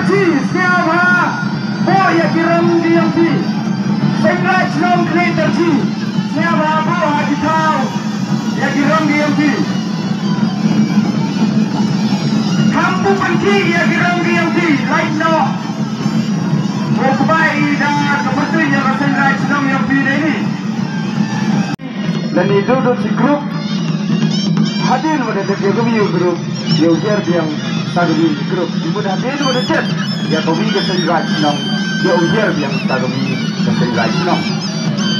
terji siapa boya kiram diampi Sengraj nom kle terji siapa bo hadi tau ya kiram diampi kampu panci ya kiram diampi lain no Mokbai dah kebetulan yang Sengraj nom diampi ini dan itu si grup hadir pada TKW grup Yoger yang Tagami grup ibu hadir pada chat ya kami ke Sengraj nom Yoger yang Tagami ke Sengraj nom